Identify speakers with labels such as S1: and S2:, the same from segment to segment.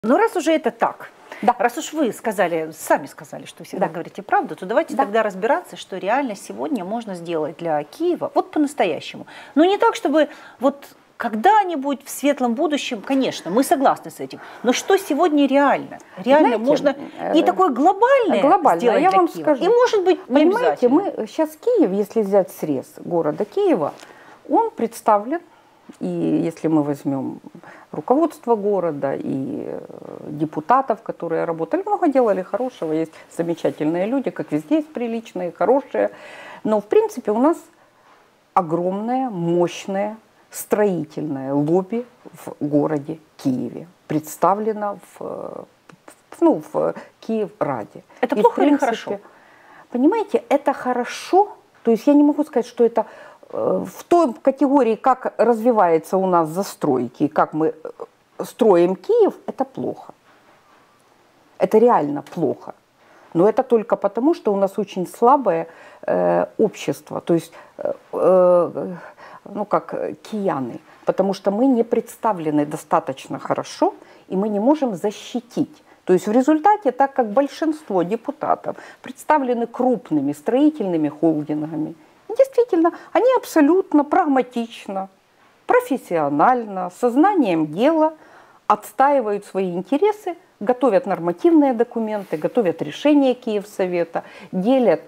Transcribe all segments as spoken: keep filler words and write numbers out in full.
S1: Ну, раз уже это так,
S2: да.
S1: раз уж вы сказали, сами сказали, что всегда
S2: Да.
S1: говорите правду, то давайте
S2: Да.
S1: тогда разбираться, что реально сегодня можно сделать для Киева, вот по-настоящему. Но не так, чтобы вот когда-нибудь в светлом будущем, конечно, мы согласны с этим, но что сегодня реально? Реально
S2: Знаете,
S1: можно и такое глобальное
S2: глобально,
S1: сделать
S2: я
S1: для
S2: вам
S1: Киева,
S2: скажу.
S1: и может быть не
S2: Понимаете,
S1: обязательно.
S2: мы сейчас Киев, если взять срез города Киева, он представлен, и если мы возьмем руководство города и депутатов, которые работали, много делали хорошего, есть замечательные люди, как везде есть приличные, хорошие, но в принципе у нас огромное, мощное строительное лобби в городе Киеве, представлено в, ну, в Киевраде.
S1: Это
S2: И,
S1: плохо
S2: в
S1: или
S2: принципе,
S1: хорошо?
S2: Понимаете, это хорошо, то есть я не могу сказать, что это в той категории, как развивается у нас застройки, как мы строим Киев, это плохо. Это реально плохо. Но это только потому, что у нас очень слабое э, общество, то есть, э, э, ну как, кияны, потому что мы не представлены достаточно хорошо, и мы не можем защитить. То есть в результате, так как большинство депутатов представлены крупными строительными холдингами, действительно, они абсолютно прагматично, профессионально, сознанием дела отстаивают свои интересы, готовят нормативные документы, готовят решения Киевсовета, делят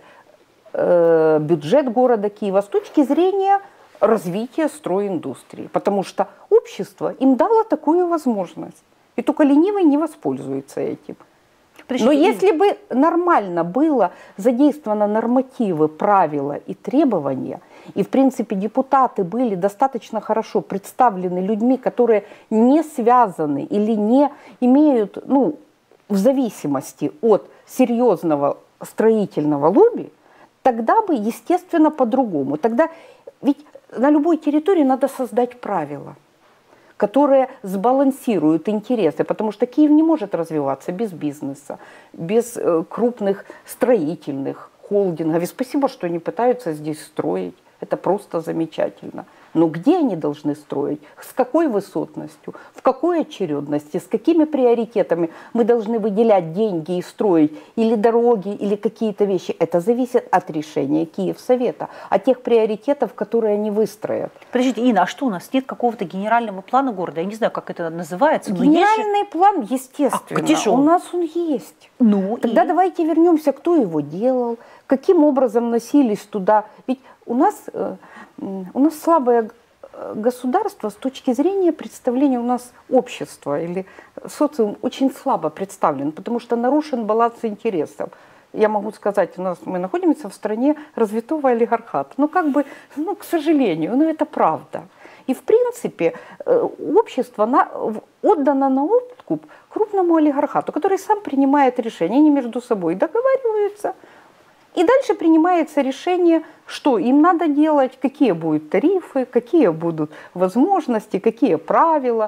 S2: э, бюджет города Киева с точки зрения развития стройиндустрии, потому что общество им дало такую возможность. И только ленивый не воспользуется этим. Но если бы нормально было задействовано нормативы, правила и требования, и в принципе депутаты были достаточно хорошо представлены людьми, которые не связаны или не имеют, ну, в зависимости от серьезного строительного лобби, тогда бы, естественно, по-другому. Тогда ведь на любой территории надо создать правила, которые сбалансируют интересы, потому что Киев не может развиваться без бизнеса, без э, крупных строительных холдингов. И спасибо, что они пытаются здесь строить. Это просто замечательно. Но где они должны строить? С какой высотностью? В какой очередности? С какими приоритетами мы должны выделять деньги и строить? Или дороги, или какие-то вещи? Это зависит от решения Киевсовета, от тех приоритетов, которые они выстроят.
S1: Подождите, Инна, а что у нас нет какого-то генерального плана города? Я не знаю, как это называется. Но
S2: Генеральный
S1: есть же...
S2: план, естественно.
S1: А где же он?
S2: У нас он есть.
S1: Ну,
S2: Тогда
S1: и...
S2: давайте вернемся, кто его делал, каким образом носились туда. Ведь у нас, э, у нас слабое государство с точки зрения представления у нас общества или социум очень слабо представлен, потому что нарушен баланс интересов. Я могу сказать, у нас мы находимся в стране развитого олигархата. Ну, как бы, ну, к сожалению, но это правда. И, в принципе, общество на, отдано на откуп крупному олигархату, который сам принимает решения, они между собой договариваются. И дальше принимается решение, что им надо делать, какие будут тарифы, какие будут возможности, какие правила,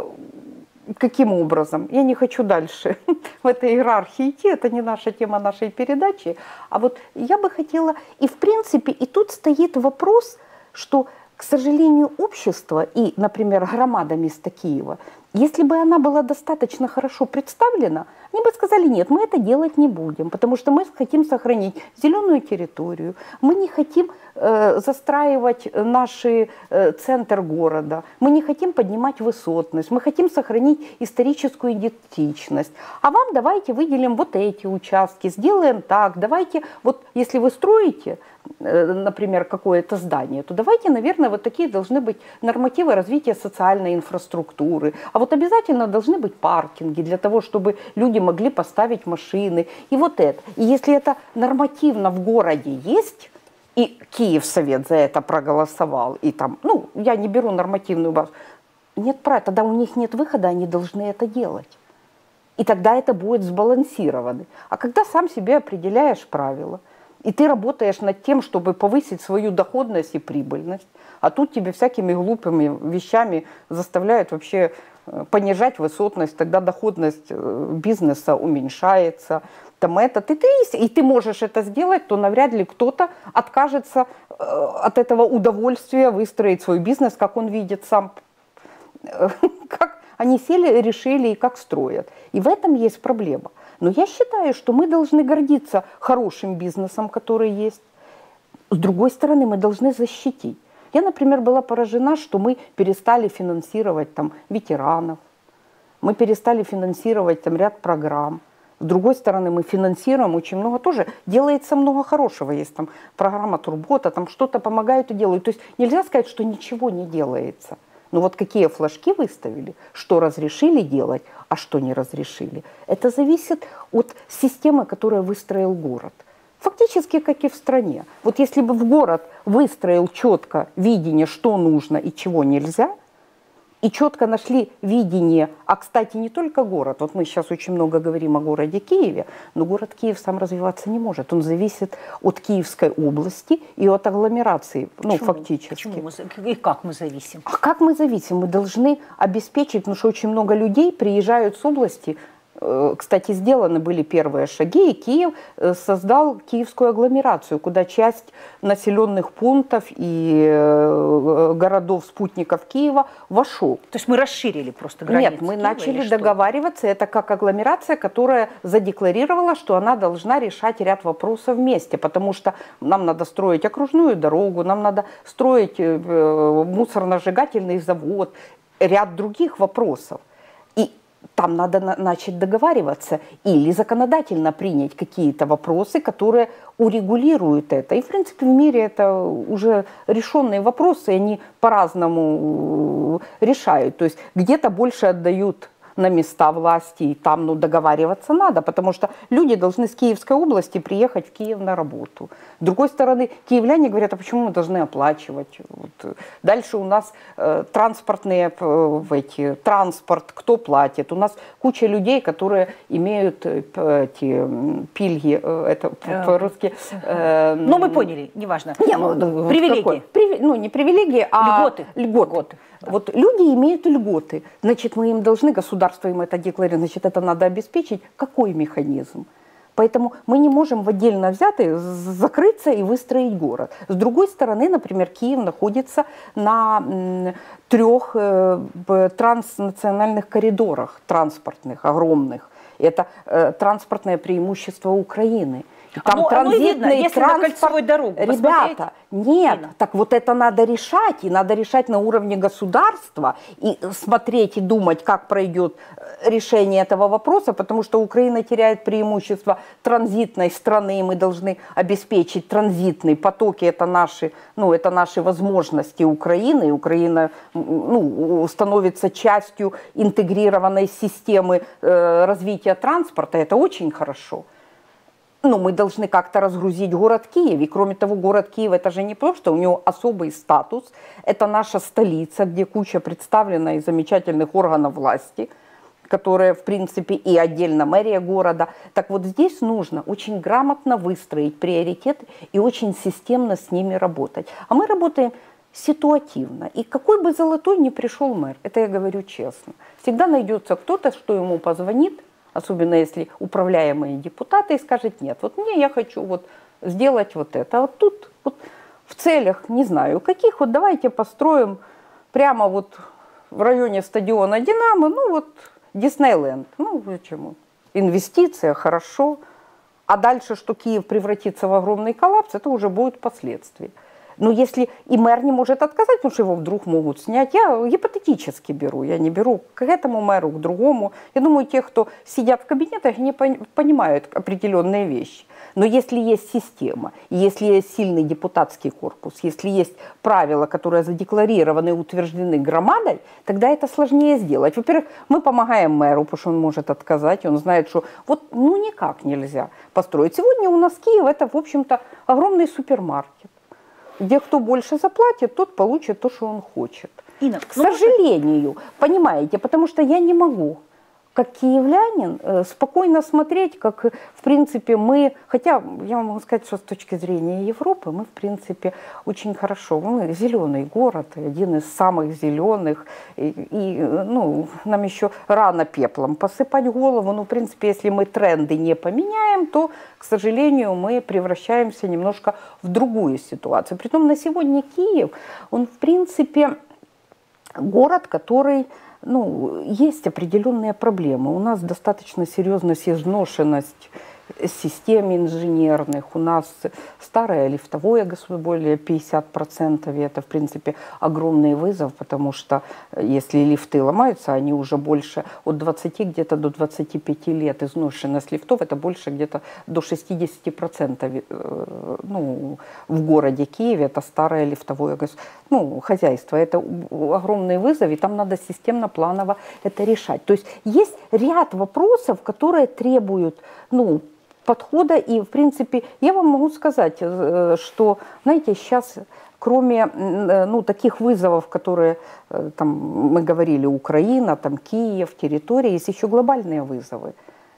S2: каким образом. Я не хочу дальше в этой иерархии идти, это не наша тема нашей передачи. А вот я бы хотела, и в принципе, и тут стоит вопрос, что, к сожалению, общество и, например, громада места Киева, если бы она была достаточно хорошо представлена, они бы сказали, нет, мы это делать не будем, потому что мы хотим сохранить зеленую территорию, мы не хотим э, застраивать наш э, центр города, мы не хотим поднимать высотность, мы хотим сохранить историческую идентичность. А вам давайте выделим вот эти участки, сделаем так, давайте, вот если вы строите, э, например, какое-то здание, то давайте, наверное, вот такие должны быть нормативы развития социальной инфраструктуры, а вот обязательно должны быть паркинги для того, чтобы люди могли поставить машины. И вот это. И если это нормативно в городе есть, и Киевсовет за это проголосовал, и там, ну, я не беру нормативную базу, нет права, тогда у них нет выхода, они должны это делать. И тогда это будет сбалансировано. А когда сам себе определяешь правила, и ты работаешь над тем, чтобы повысить свою доходность и прибыльность, а тут тебе всякими глупыми вещами заставляют вообще понижать высотность, тогда доходность бизнеса уменьшается. Там это, и, ты, и ты можешь это сделать, то навряд ли кто-то откажется от этого удовольствия выстроить свой бизнес, как он видит сам. Как они сели, решили и как строят. И в этом есть проблема. Но я считаю, что мы должны гордиться хорошим бизнесом, который есть. С другой стороны, мы должны защитить. Я, например, была поражена, что мы перестали финансировать там, ветеранов, мы перестали финансировать там, ряд программ. С другой стороны, мы финансируем очень много, тоже делается много хорошего. Есть там программа Турбота, там что-то помогают и делают. То есть нельзя сказать, что ничего не делается. Но вот какие флажки выставили, что разрешили делать, а что не разрешили, это зависит от системы, которую выстроил город. Фактически, как и в стране. Вот если бы в город выстроил четко видение, что нужно и чего нельзя, и четко нашли видение, а, кстати, не только город, вот мы сейчас очень много говорим о городе Киеве, но город Киев сам развиваться не может, он зависит от Киевской области и от агломерации, ну,
S1: Почему?
S2: фактически.
S1: Почему мы, и как мы зависим?
S2: А как мы зависим? Мы должны обеспечить, потому что очень много людей приезжают с области. Кстати, сделаны были первые шаги, и Киев создал киевскую агломерацию, куда часть населенных пунктов и городов-спутников Киева вошел.
S1: То есть мы расширили просто границы?
S2: Нет, мы
S1: Киева
S2: начали договариваться, это как агломерация, которая задекларировала, что она должна решать ряд вопросов вместе, потому что нам надо строить окружную дорогу, нам надо строить мусорно-сжигательный завод, ряд других вопросов. И там надо на- начать договариваться или законодательно принять какие-то вопросы, которые урегулируют это. И, в принципе, в мире это уже решенные вопросы, и они по-разному решают. То есть где-то больше отдают на места власти, и там ну, договариваться надо, потому что люди должны с Киевской области приехать в Киев на работу. С другой стороны, киевляне говорят, а почему мы должны оплачивать? Вот. Дальше у нас э, транспортные, э, эти, транспорт, кто платит? У нас куча людей, которые имеют э, эти пильги, э, это по-русски. Э,
S1: ну, мы поняли, неважно.
S2: Не, ну,
S1: привилегии.
S2: Приви, ну, не привилегии, а
S1: льготы.
S2: льготы.
S1: льготы.
S2: Да. Вот люди имеют льготы. Значит, мы им должны, государство им это декларирует, значит, это надо обеспечить. Какой механизм? Поэтому мы не можем в отдельно взятые закрыться и выстроить город. С другой стороны, например, Киев находится на м, трех э, транснациональных коридорах транспортных, огромных. Это э, транспортное преимущество Украины. Там
S1: оно,
S2: транзитный
S1: оно видно, если
S2: транспорт.
S1: на кольцевую дорогу
S2: Ребята, нет,
S1: видно.
S2: так вот это надо решать, и надо решать на уровне государства, и смотреть и думать, как пройдет решение этого вопроса, потому что Украина теряет преимущество транзитной страны, и мы должны обеспечить транзитные потоки, это наши, ну, это наши возможности Украины, и Украина ну, становится частью интегрированной системы э, развития транспорта, это очень хорошо. Но мы должны как-то разгрузить город Киев. И кроме того, город Киев это же не просто, у него особый статус. Это наша столица, где куча представлена из замечательных органов власти, которые, в принципе, и отдельно мэрия города. Так вот здесь нужно очень грамотно выстроить приоритеты и очень системно с ними работать. А мы работаем ситуативно. И какой бы золотой ни пришел мэр, это я говорю честно, всегда найдется кто-то, что ему позвонит, особенно если управляемые депутаты, и скажет, нет, вот мне я хочу вот сделать вот это. А вот тут вот в целях, не знаю, каких, вот давайте построим прямо вот в районе стадиона «Динамо», ну вот Диснейленд. Ну почему? Инвестиция, хорошо. А дальше, что Киев превратится в огромный коллапс, это уже будет последствия. Но если и мэр не может отказать, потому что его вдруг могут снять, я гипотетически беру, я не беру к этому мэру, к другому. Я думаю, те, кто сидят в кабинетах, не понимают определенные вещи. Но если есть система, если есть сильный депутатский корпус, если есть правила, которые задекларированы и утверждены громадой, тогда это сложнее сделать. Во-первых, мы помогаем мэру, потому что он может отказать, он знает, что вот ну никак нельзя построить. Сегодня у нас Киев это, в общем-то, огромный супермаркет, где кто больше заплатит, тот получит то, что он хочет.
S1: Инна,
S2: К сожалению, понимаете, потому что я не могу, как киевлянин, спокойно смотреть, как, в принципе, мы, хотя я могу сказать, что с точки зрения Европы, мы, в принципе, очень хорошо, мы зеленый город, один из самых зеленых, и, и ну, нам еще рано пеплом посыпать голову, но, в принципе, если мы тренды не поменяем, то, к сожалению, мы превращаемся немножко в другую ситуацию. Притом на сегодня Киев, он, в принципе, город, который ну, есть определенные проблемы. У нас достаточно серьезная изношенность систем инженерных. У нас старое лифтовое государство, более пятьдесят процентов. И это, в принципе, огромный вызов, потому что если лифты ломаются, они уже больше от двадцати где-то до двадцати пяти лет. Изношенность лифтов это больше где-то до шестидесяти процентов. Ну, в городе Киеве это старое лифтовое ну, хозяйство. Это огромный вызов, и там надо системно-планово это решать. То есть есть ряд вопросов, которые требуют, ну, подхода. И, в принципе, я вам могу сказать, что, знаете, сейчас, кроме, ну, таких вызовов, которые, там, мы говорили, Украина, там, Киев, территория, есть еще глобальные вызовы,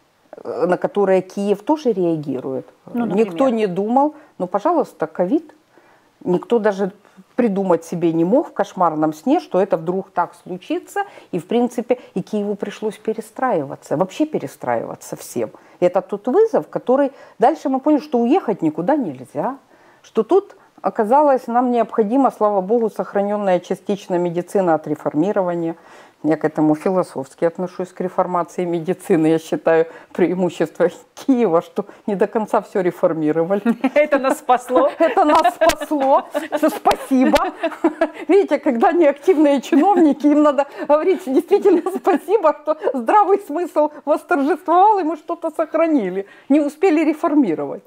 S2: на которые Киев тоже реагирует. Ну, никто не думал, ну, пожалуйста, ковид. Никто даже придумать себе не мог в кошмарном сне, что это вдруг так случится. И, в принципе, и Киеву пришлось перестраиваться, вообще перестраиваться всем. И это тот вызов, который... Дальше мы поняли, что уехать никуда нельзя, что тут оказалось нам необходимо, слава богу, сохраненная частично медицина от реформирования. Я к этому философски отношусь, к реформации медицины. Я считаю преимущество Киева, что не до конца все реформировали.
S1: Это нас спасло.
S2: Это нас спасло. Спасибо. Видите, когда неактивные чиновники, им надо говорить действительно спасибо, что здравый смысл восторжествовал, и мы что-то сохранили. Не успели реформировать.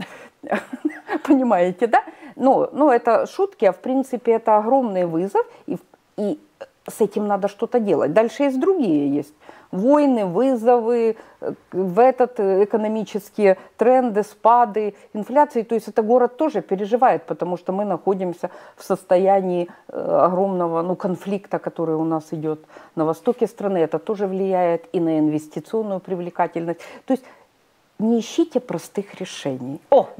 S2: Понимаете, да? Но, но это шутки, а в принципе это огромный вызов. И, и с этим надо что-то делать. Дальше есть другие, есть войны, вызовы, в этот экономические тренды, спады, инфляции. То есть это город тоже переживает, потому что мы находимся в состоянии огромного, ну, конфликта, который у нас идет на востоке страны. Это тоже влияет и на инвестиционную привлекательность. То есть не ищите простых решений.
S1: О!